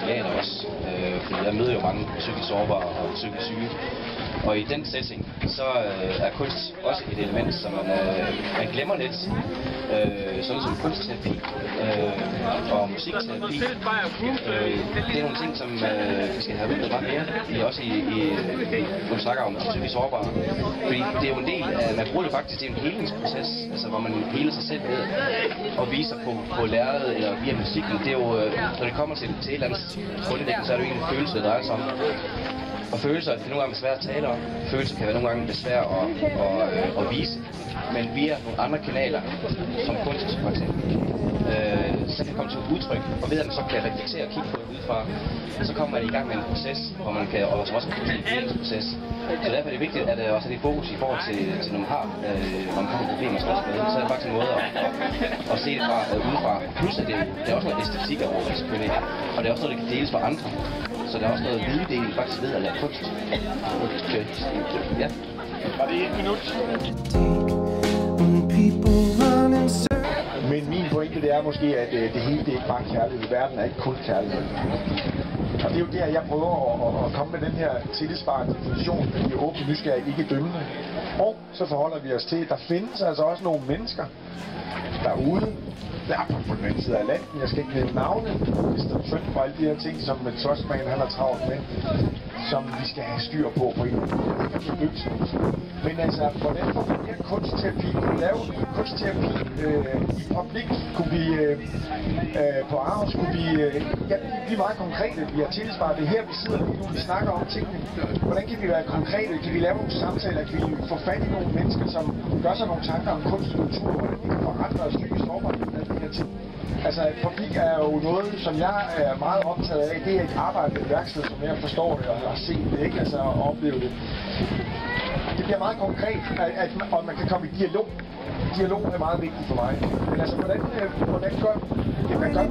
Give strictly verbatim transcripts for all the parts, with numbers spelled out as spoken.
psykiater også, øh, fordi jeg møder jo mange psykisk sårbare og psykisk syge. Og i den setting, så øh, er kunst også et element, som man, øh, man glemmer lidt. Øh, sådan som kunstterapi øh, og musikterapi. Øh, det er nogle ting, som øh, vi skal have ud meget mere. I, også i, i når vi snakker om psykisk sårbare. Fordi det er jo en del af, man bruger det faktisk, det er en helingsproces, altså hvor man heler sig selv ved og viser på, på lærredet eller via musikken. Det er jo, øh, når det kommer til, til et eller andet grundlæggende, så er det jo ikke en følelse, det drejer sig om. Og følelser kan nogle gange være svære at tale om. Følelser kan være nogle gange svære at, at, at, at vise. Men via nogle andre kanaler, som kunst for eksempel, øh, så kan det komme til udtryk. Og ved at man så kan reflektere og kigge på det udefra, så kommer man i gang med en proces, hvor man kan, og som også kan blive en proces. Så derfor er det vigtigt, at der også er det fokus i forhold til, til når man har, øh, når man har problemer med, så er det faktisk en måde at, at, at se det fra øh, udefra. Plus at det, det er også noget æstetik over det selvfølgelig, og det er også noget, der kan deles for andre. Så der er også noget viddel faktisk ved at lave kunst. Ja. Var det et minut? Men min pointe det er måske, at det hele det er ikke bare kærlighed. Verden er ikke kun kærlighed. Og det er jo der, jeg prøver at, at komme med den her tillidsvarende definition, at vi er åbne, nysgerrige, ikke dømmende. Og så forholder vi os til, at der findes altså også nogle mennesker derude, der er på den anden side af landet. Jeg skal ikke nævne navne, hvis der er synd for alle de her ting, som med Trustman han har travlt med, som vi skal have styr på på en måde. Men altså, hvordan får vi mere kunstterapi? Kunne vi lave kunstterapi øh, i publik? Kunne vi øh, øh, på Aarhus? Kunne vi øh, ja, blive meget konkrete? Vi har tilsvaret det her, vi sidder lige nu, vi snakker om tingene. Hvordan kan vi være konkrete? Kan vi lave nogle samtaler? Kan vi få fat i nogle mennesker, som gør sig nogle tanker om kunst og kultur? Hvordan vi kan forandre os psykisk sårbarhed af de her ting? Altså, publik er jo noget, som jeg er meget optaget af. Det er et arbejde med et værksted, som jeg forstår det og har set det, ikke? Altså, og oplevet det. Det bliver meget konkret, at, at man, og man kan komme i dialog. Dialog er meget vigtigt for mig. Men altså, hvordan, hvordan gør det, man gør?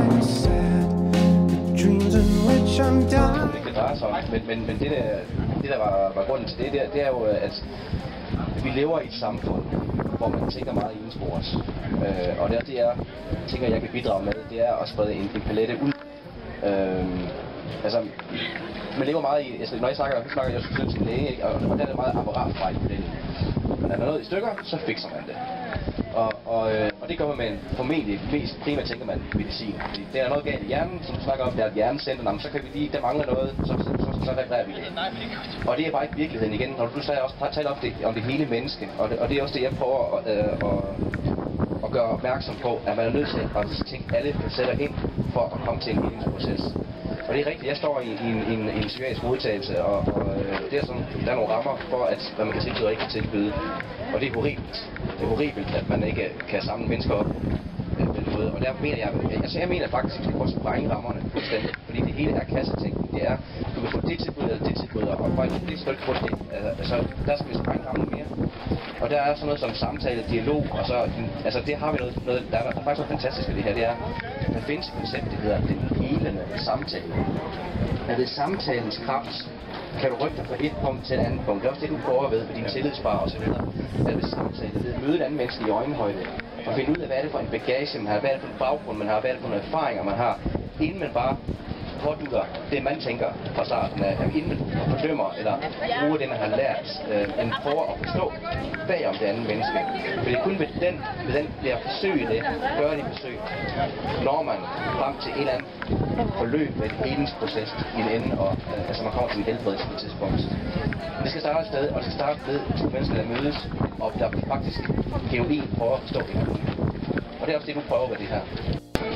Det kan dreje sig om, men, men, men det, der, det der var, var grunden til det, det er, det er jo, at vi lever i et samfund, hvor man tænker meget ensporet. Øh, og det er det, jeg tænker, jeg kan bidrage med, det er at sprede en, en palette ud. Øh, altså, man lever meget i, altså, når jeg snakker, jeg snakker jeg selvfølgelig til en læge, ikke? Og, og der er det meget apparatfejl på den. Når der er noget i stykker, så fikser man det. Og, og, øh, og det gør man med en formentlig mest primært tænker man medicin. Fordi der er noget galt i hjernen, som du snakker om, der er et hjernecenter, så kan vi lige, der mangler noget, så, så, så, så reparerer vi det. Og det er bare ikke virkeligheden igen, når du også taler om det, om det hele menneske, og det, og det er også det, jeg prøver at, øh, at, at gøre opmærksom på, at man er nødt til at tænke alle facetter ind for at komme til en helingsproces. Og det er rigtigt, jeg står i, i, en, i, en, i en psykiatrisk modtagelse, og, og det er sådan, der er nogle rammer for, at hvad man kan tilbyde og ikke kan tilbyde. Og det er horribelt. Det er horribelt, at man ikke kan samle mennesker op øh, på den måde. Og der mener jeg, altså jeg mener faktisk, at vi skal prøve at sprænge rammerne fuldstændig. Fordi det hele er kassetænkning. Det er, du kan få det tilbud eller det tilbud, og bare det skal ikke få det. Altså, der skal vi sprænge rammerne mere. Og der er sådan noget som samtale, dialog, og så, altså det har vi noget, noget der, er, der er faktisk noget fantastisk ved det her, det er, der findes et koncept, det hedder den helende samtale. At ved samtalens kraft, kan du rykke dig fra et punkt til et andet punkt. Det er også det, du prøver ved, ved din tillidsbar og så videre. At ved samtale, ved at møde et andet menneske i øjenhøjde, og finde ud af, hvad er det for en bagage, man har, hvad er det for en baggrund, man har, hvad er det for nogle erfaringer, man har, inden man bare pådutter det, man tænker fra starten af, inden man fordømmer eller bruger det, man har lært, øh, men prøver at forstå bagom det andet menneske. For det er kun ved den, ved den der forsøg det, gøre det forsøg, når man frem til et eller andet forløb med et helingsproces i en ende, og øh, altså man kommer til en helbredelse på et tidspunkt. Men det skal starte et sted, og det skal starte ved to mennesker, der mødes, og der faktisk genuint prøver at forstå det her. Og det er også det, du prøver ved det her.